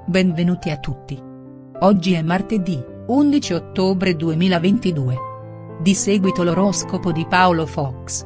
benvenuti a tutti. Oggi è martedì, 11 ottobre 2022. Di seguito l'oroscopo di Paolo Fox.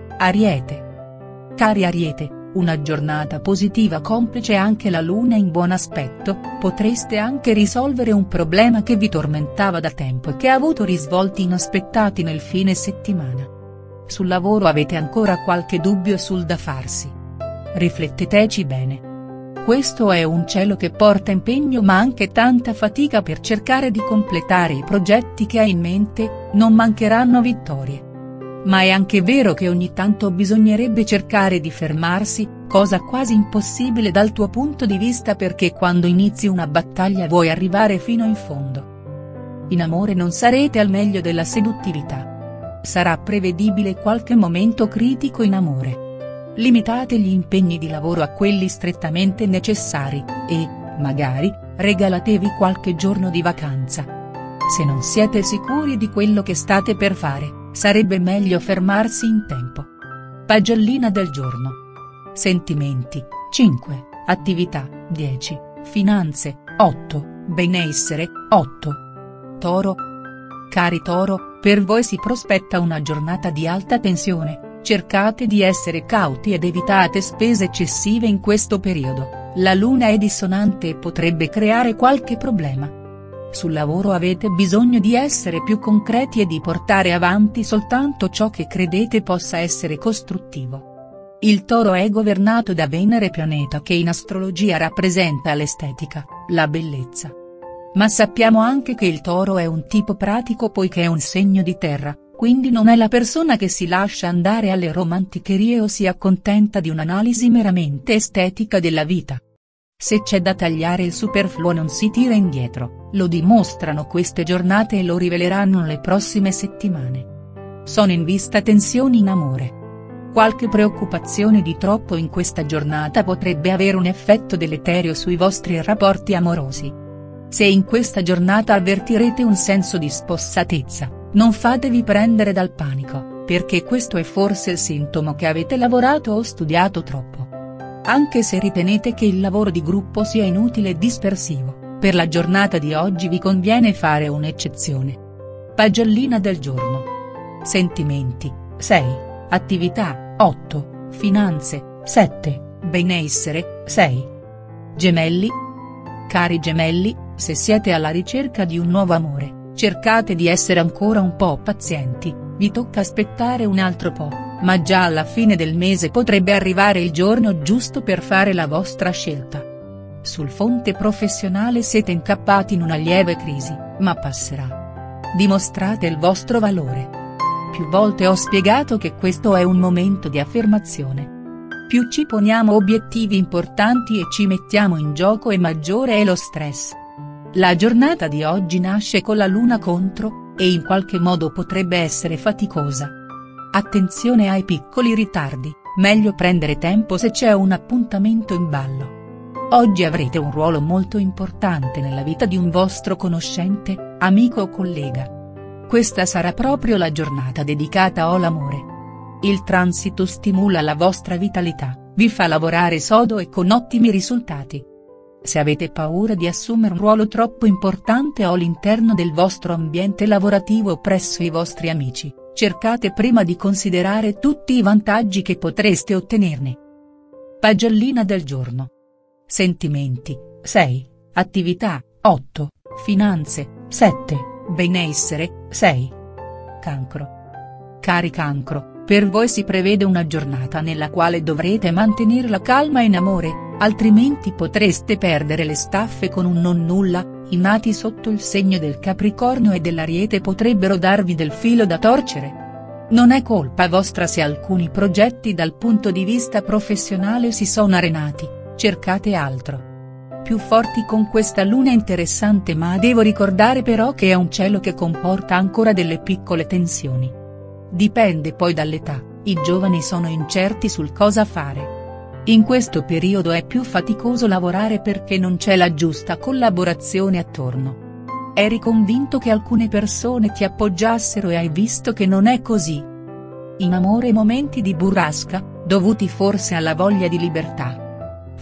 Ariete. Cari Ariete, una giornata positiva complice anche la luna in buon aspetto, potreste anche risolvere un problema che vi tormentava da tempo e che ha avuto risvolti inaspettati nel fine settimana. Sul lavoro avete ancora qualche dubbio sul da farsi. Rifletteteci bene. Questo è un cielo che porta impegno ma anche tanta fatica per cercare di completare i progetti che hai in mente, non mancheranno vittorie. Ma è anche vero che ogni tanto bisognerebbe cercare di fermarsi, cosa quasi impossibile dal tuo punto di vista perché quando inizi una battaglia vuoi arrivare fino in fondo. In amore non sarete al meglio della seduttività. Sarà prevedibile qualche momento critico in amore. Limitate gli impegni di lavoro a quelli strettamente necessari, e, magari, regalatevi qualche giorno di vacanza. Se non siete sicuri di quello che state per fare, sarebbe meglio fermarsi in tempo. Pagellina del giorno. Sentimenti, 5, attività, 10, finanze, 8, benessere, 8. Toro. Cari Toro, per voi si prospetta una giornata di alta tensione. Cercate di essere cauti ed evitate spese eccessive in questo periodo, la luna è dissonante e potrebbe creare qualche problema. Sul lavoro avete bisogno di essere più concreti e di portare avanti soltanto ciò che credete possa essere costruttivo. Il Toro è governato da Venere, pianeta che in astrologia rappresenta l'estetica, la bellezza. Ma sappiamo anche che il Toro è un tipo pratico poiché è un segno di terra. Quindi non è la persona che si lascia andare alle romanticherie o si accontenta di un'analisi meramente estetica della vita. Se c'è da tagliare il superfluo non si tira indietro, lo dimostrano queste giornate e lo riveleranno le prossime settimane. Sono in vista tensioni in amore. Qualche preoccupazione di troppo in questa giornata potrebbe avere un effetto deleterio sui vostri rapporti amorosi. Se in questa giornata avvertirete un senso di spossatezza, non fatevi prendere dal panico, perché questo è forse il sintomo che avete lavorato o studiato troppo. Anche se ritenete che il lavoro di gruppo sia inutile e dispersivo, per la giornata di oggi vi conviene fare un'eccezione. Pagellina del giorno. Sentimenti, 6, attività, 8, finanze, 7, benessere, 6. Gemelli. Cari Gemelli, se siete alla ricerca di un nuovo amore, cercate di essere ancora un po' pazienti, vi tocca aspettare un altro po', ma già alla fine del mese potrebbe arrivare il giorno giusto per fare la vostra scelta. Sul fronte professionale siete incappati in una lieve crisi, ma passerà. Dimostrate il vostro valore. Più volte ho spiegato che questo è un momento di affermazione. Più ci poniamo obiettivi importanti e ci mettiamo in gioco e maggiore è lo stress. La giornata di oggi nasce con la luna contro, e in qualche modo potrebbe essere faticosa. Attenzione ai piccoli ritardi, meglio prendere tempo se c'è un appuntamento in ballo. Oggi avrete un ruolo molto importante nella vita di un vostro conoscente, amico o collega. Questa sarà proprio la giornata dedicata all'amore. Il transito stimola la vostra vitalità, vi fa lavorare sodo e con ottimi risultati. Se avete paura di assumere un ruolo troppo importante o all'interno del vostro ambiente lavorativo o presso i vostri amici, cercate prima di considerare tutti i vantaggi che potreste ottenerne. Pagellina del giorno. Sentimenti, 6, attività, 8, finanze, 7, benessere, 6. Cancro. Cari Cancro, per voi si prevede una giornata nella quale dovrete mantenere la calma in amore, altrimenti potreste perdere le staffe con un non nulla. I nati sotto il segno del Capricorno e dell'Ariete potrebbero darvi del filo da torcere. Non è colpa vostra se alcuni progetti dal punto di vista professionale si sono arenati, cercate altro. Più forti con questa luna interessante, ma devo ricordare però che è un cielo che comporta ancora delle piccole tensioni. Dipende poi dall'età, i giovani sono incerti sul cosa fare. In questo periodo è più faticoso lavorare perché non c'è la giusta collaborazione attorno. Eri convinto che alcune persone ti appoggiassero e hai visto che non è così. In amore momenti di burrasca, dovuti forse alla voglia di libertà.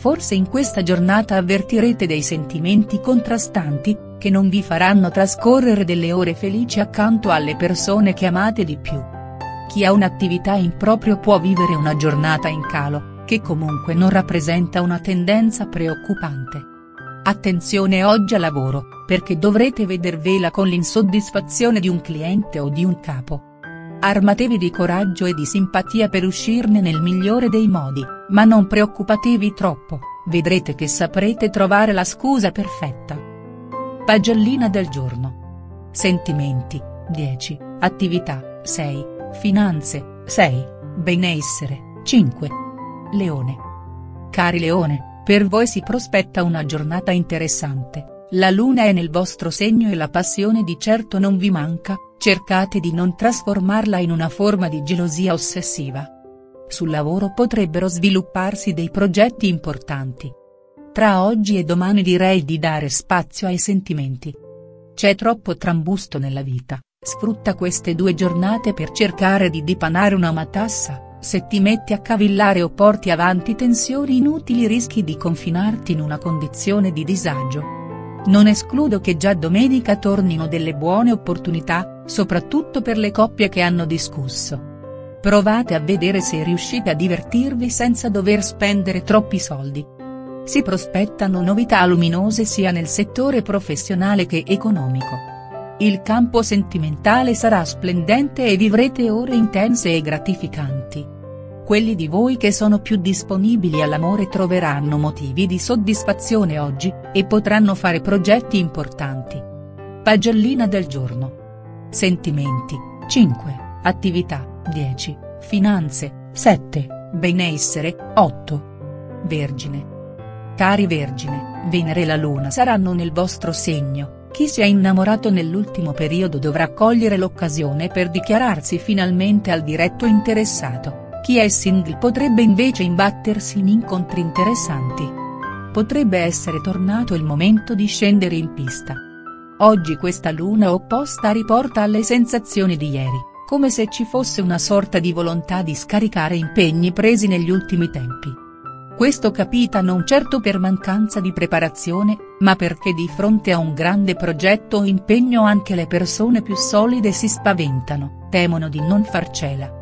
Forse in questa giornata avvertirete dei sentimenti contrastanti, che non vi faranno trascorrere delle ore felici accanto alle persone che amate di più. Chi ha un'attività in proprio può vivere una giornata in calo, che comunque non rappresenta una tendenza preoccupante. Attenzione oggi al lavoro, perché dovrete vedervela con l'insoddisfazione di un cliente o di un capo. Armatevi di coraggio e di simpatia per uscirne nel migliore dei modi, ma non preoccupatevi troppo, vedrete che saprete trovare la scusa perfetta. Pagellina del giorno. Sentimenti, 10, attività, 6, finanze, 6, benessere, 5. Leone. Cari Leone, per voi si prospetta una giornata interessante. La luna è nel vostro segno e la passione di certo non vi manca, cercate di non trasformarla in una forma di gelosia ossessiva. Sul lavoro potrebbero svilupparsi dei progetti importanti. Tra oggi e domani direi di dare spazio ai sentimenti. C'è troppo trambusto nella vita, sfrutta queste 2 giornate per cercare di dipanare una matassa, se ti metti a cavillare o porti avanti tensioni inutili rischi di confinarti in una condizione di disagio. Non escludo che già domenica tornino delle buone opportunità, soprattutto per le coppie che hanno discusso. Provate a vedere se riuscite a divertirvi senza dover spendere troppi soldi. Si prospettano novità luminose sia nel settore professionale che economico. Il campo sentimentale sarà splendente e vivrete ore intense e gratificanti. Quelli di voi che sono più disponibili all'amore troveranno motivi di soddisfazione oggi, e potranno fare progetti importanti. Pagellina del giorno. Sentimenti, 5, attività, 10, finanze, 7, benessere, 8. Vergine. Cari Vergine, Venere e la Luna saranno nel vostro segno, chi si è innamorato nell'ultimo periodo dovrà cogliere l'occasione per dichiararsi finalmente al diretto interessato. Chi è single potrebbe invece imbattersi in incontri interessanti. Potrebbe essere tornato il momento di scendere in pista. Oggi questa luna opposta riporta alle sensazioni di ieri, come se ci fosse una sorta di volontà di scaricare impegni presi negli ultimi tempi. Questo capita non certo per mancanza di preparazione, ma perché di fronte a un grande progetto o impegno anche le persone più solide si spaventano, temono di non farcela.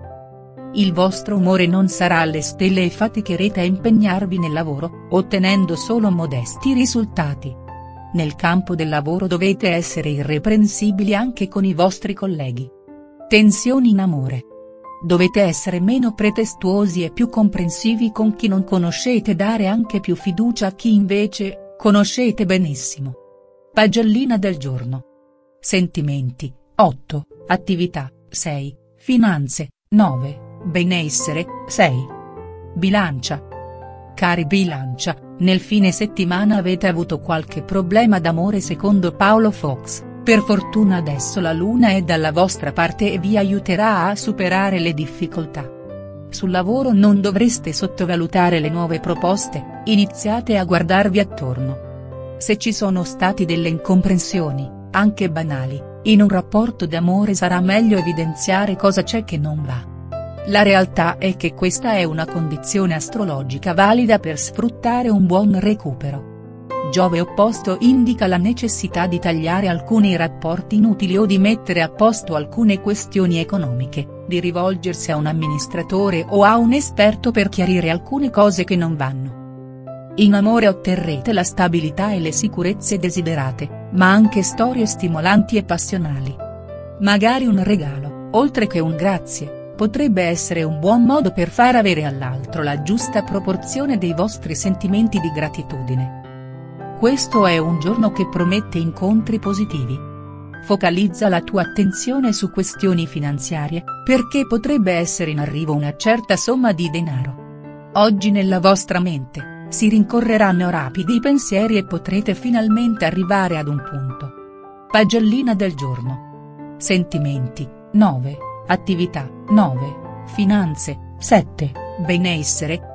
Il vostro umore non sarà alle stelle e faticherete a impegnarvi nel lavoro, ottenendo solo modesti risultati. Nel campo del lavoro dovete essere irreprensibili anche con i vostri colleghi. Tensioni in amore. Dovete essere meno pretestuosi e più comprensivi con chi non conoscete, dare anche più fiducia a chi invece conoscete benissimo. Pagellina del giorno. Sentimenti, 8, attività, 6, finanze, 9. Benessere, 6. Bilancia. Cari Bilancia, nel fine settimana avete avuto qualche problema d'amore secondo Paolo Fox, per fortuna adesso la luna è dalla vostra parte e vi aiuterà a superare le difficoltà. Sul lavoro non dovreste sottovalutare le nuove proposte, iniziate a guardarvi attorno. Se ci sono stati delle incomprensioni, anche banali, in un rapporto d'amore sarà meglio evidenziare cosa c'è che non va. La realtà è che questa è una condizione astrologica valida per sfruttare un buon recupero. Giove opposto indica la necessità di tagliare alcuni rapporti inutili o di mettere a posto alcune questioni economiche, di rivolgersi a un amministratore o a un esperto per chiarire alcune cose che non vanno. In amore otterrete la stabilità e le sicurezze desiderate, ma anche storie stimolanti e passionali. Magari un regalo, oltre che un grazie, potrebbe essere un buon modo per far avere all'altro la giusta proporzione dei vostri sentimenti di gratitudine. Questo è un giorno che promette incontri positivi. Focalizza la tua attenzione su questioni finanziarie, perché potrebbe essere in arrivo una certa somma di denaro. Oggi nella vostra mente, si rincorreranno rapidi pensieri e potrete finalmente arrivare ad un punto. Pagellina del giorno. Sentimenti, 9. Attività, 9, finanze, 7, benessere,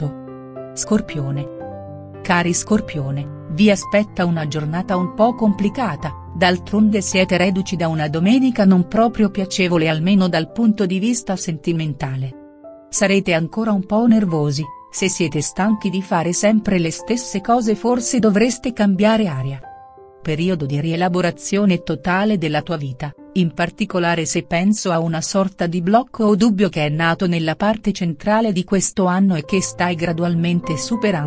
8. Scorpione. Cari Scorpione, vi aspetta una giornata un po' complicata, d'altronde siete reduci da una domenica non proprio piacevole almeno dal punto di vista sentimentale. Sarete ancora un po' nervosi, Se siete stanchi di fare sempre le stesse cose forse dovreste cambiare aria. Periodo di rielaborazione totale della tua vita, in particolare se penso a una sorta di blocco o dubbio che è nato nella parte centrale di questo anno e che stai gradualmente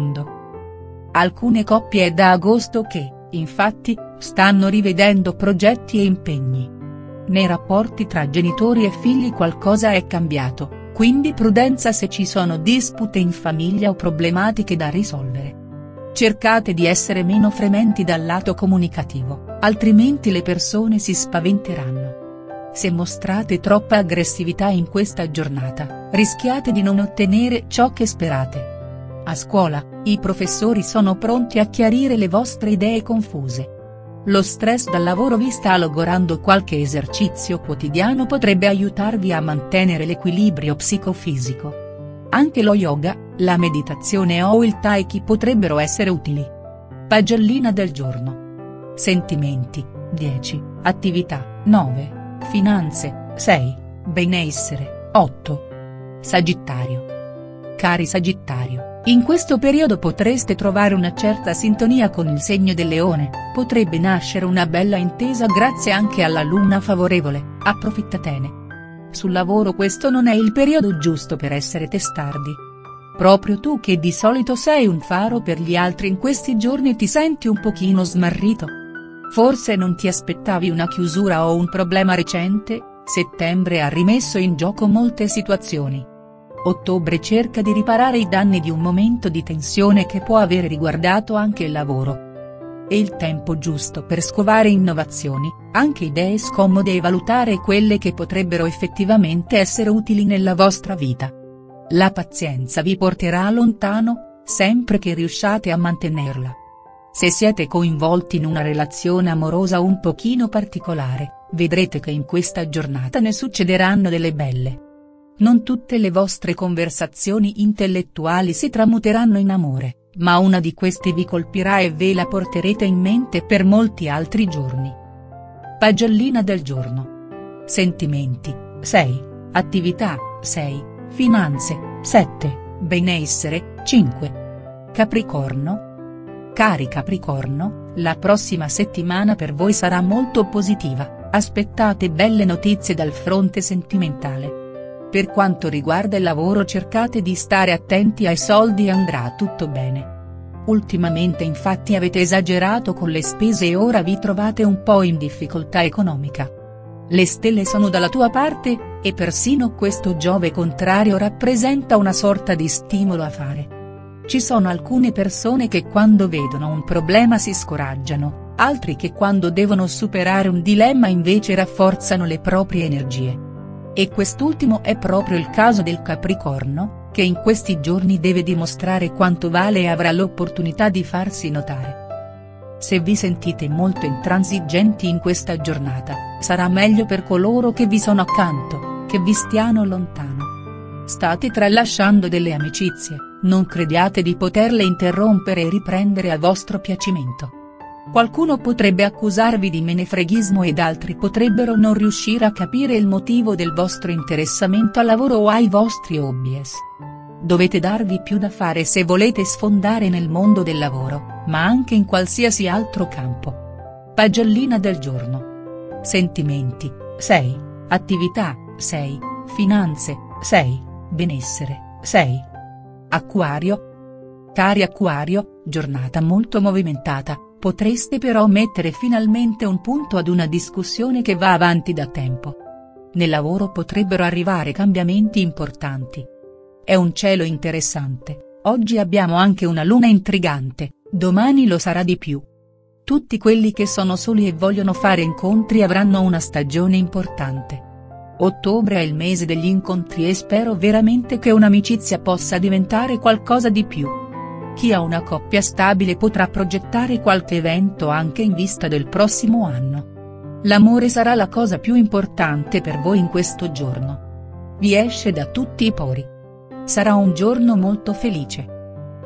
superando. Alcune coppie è da agosto che, infatti, stanno rivedendo progetti e impegni. Nei rapporti tra genitori e figli qualcosa è cambiato, quindi prudenza se ci sono dispute in famiglia o problematiche da risolvere. Cercate di essere meno frementi dal lato comunicativo, altrimenti le persone si spaventeranno. Se mostrate troppa aggressività in questa giornata, rischiate di non ottenere ciò che sperate. A scuola, i professori sono pronti a chiarire le vostre idee confuse. Lo stress dal lavoro vi sta logorando, qualche esercizio quotidiano potrebbe aiutarvi a mantenere l'equilibrio psicofisico. Anche lo yoga, la meditazione o il tai chi potrebbero essere utili. Pagellina del giorno. Sentimenti, 10, attività, 9, finanze, 6, benessere, 8. Sagittario. Cari Sagittario, in questo periodo potreste trovare una certa sintonia con il segno del Leone, potrebbe nascere una bella intesa grazie anche alla luna favorevole, approfittatene. Sul lavoro questo non è il periodo giusto per essere testardi. Proprio tu che di solito sei un faro per gli altri in questi giorni ti senti un pochino smarrito. Forse non ti aspettavi una chiusura o un problema recente, settembre ha rimesso in gioco molte situazioni. Ottobre cerca di riparare i danni di un momento di tensione che può avere riguardato anche il lavoro. È il tempo giusto per scovare innovazioni, anche idee scomode e valutare quelle che potrebbero effettivamente essere utili nella vostra vita. La pazienza vi porterà lontano, sempre che riusciate a mantenerla. Se siete coinvolti in una relazione amorosa un pochino particolare, vedrete che in questa giornata ne succederanno delle belle. Non tutte le vostre conversazioni intellettuali si tramuteranno in amore, ma una di queste vi colpirà e ve la porterete in mente per molti altri giorni. Pagellina del giorno. Sentimenti, 6, attività, 6, finanze, 7, benessere, 5. Capricorno. Cari Capricorno, la prossima settimana per voi sarà molto positiva, aspettate belle notizie dal fronte sentimentale. Per quanto riguarda il lavoro cercate di stare attenti ai soldi e andrà tutto bene. Ultimamente infatti avete esagerato con le spese e ora vi trovate un po' in difficoltà economica. Le stelle sono dalla tua parte, e persino questo Giove contrario rappresenta una sorta di stimolo a fare. Ci sono alcune persone che quando vedono un problema si scoraggiano, altri che quando devono superare un dilemma invece rafforzano le proprie energie. E quest'ultimo è proprio il caso del Capricorno, che in questi giorni deve dimostrare quanto vale e avrà l'opportunità di farsi notare. Se vi sentite molto intransigenti in questa giornata, sarà meglio per coloro che vi sono accanto, che vi stiano lontano. State tralasciando delle amicizie, non crediate di poterle interrompere e riprendere a vostro piacimento. Qualcuno potrebbe accusarvi di menefreghismo ed altri potrebbero non riuscire a capire il motivo del vostro interessamento al lavoro o ai vostri hobbies. Dovete darvi più da fare se volete sfondare nel mondo del lavoro, ma anche in qualsiasi altro campo. Pagellina del giorno. Sentimenti, 6, attività, 6, finanze, 6, benessere, 6. Acquario. Cari Acquario, giornata molto movimentata. Potreste però mettere finalmente un punto ad una discussione che va avanti da tempo. Nel lavoro potrebbero arrivare cambiamenti importanti. È un cielo interessante, oggi abbiamo anche una luna intrigante, domani lo sarà di più. Tutti quelli che sono soli e vogliono fare incontri avranno una stagione importante. Ottobre è il mese degli incontri e spero veramente che un'amicizia possa diventare qualcosa di più. Chi ha una coppia stabile potrà progettare qualche evento anche in vista del prossimo anno. L'amore sarà la cosa più importante per voi in questo giorno. Vi esce da tutti i pori. Sarà un giorno molto felice.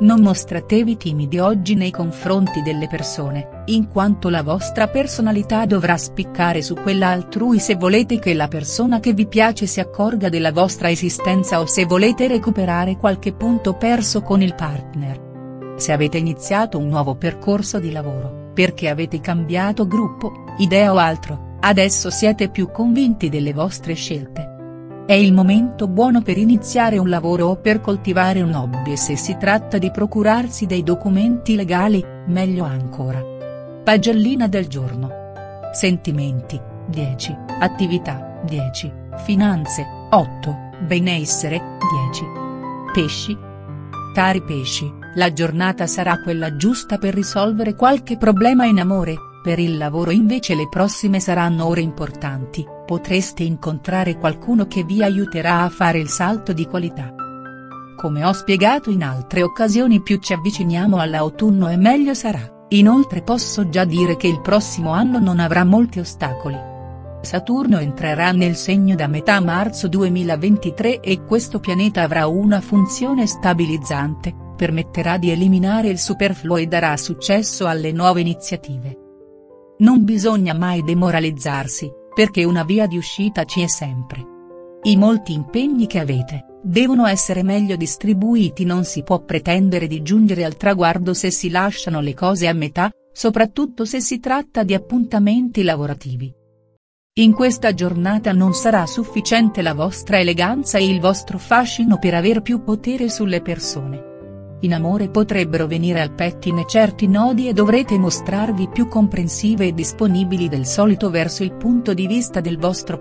Non mostratevi timidi oggi nei confronti delle persone, in quanto la vostra personalità dovrà spiccare su quella altrui se volete che la persona che vi piace si accorga della vostra esistenza o se volete recuperare qualche punto perso con il partner. Se avete iniziato un nuovo percorso di lavoro, perché avete cambiato gruppo, idea o altro, adesso siete più convinti delle vostre scelte. È il momento buono per iniziare un lavoro o per coltivare un hobby e se si tratta di procurarsi dei documenti legali, meglio ancora. Pagellina del giorno. Sentimenti, 10, attività, 10, finanze, 8, benessere, 10. Pesci. Cari pesci, la giornata sarà quella giusta per risolvere qualche problema in amore, per il lavoro invece le prossime saranno ore importanti. Potreste incontrare qualcuno che vi aiuterà a fare il salto di qualità. Come ho spiegato in altre occasioni, più ci avviciniamo all'autunno e meglio sarà, inoltre posso già dire che il prossimo anno non avrà molti ostacoli. Saturno entrerà nel segno da metà marzo 2023 e questo pianeta avrà una funzione stabilizzante, permetterà di eliminare il superfluo e darà successo alle nuove iniziative. Non bisogna mai demoralizzarsi, perché una via di uscita ci è sempre. I molti impegni che avete, devono essere meglio distribuiti, non si può pretendere di giungere al traguardo se si lasciano le cose a metà, soprattutto se si tratta di appuntamenti lavorativi. In questa giornata non sarà sufficiente la vostra eleganza e il vostro fascino per aver più potere sulle persone. In amore potrebbero venire al pettine certi nodi e dovrete mostrarvi più comprensive e disponibili del solito verso il punto di vista del vostro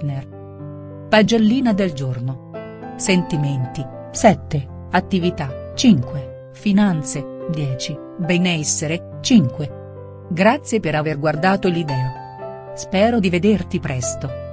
partner. Pagellina del giorno. Sentimenti, 7, attività, 5, finanze, 10, benessere, 5. Grazie per aver guardato il video. Spero di vederti presto.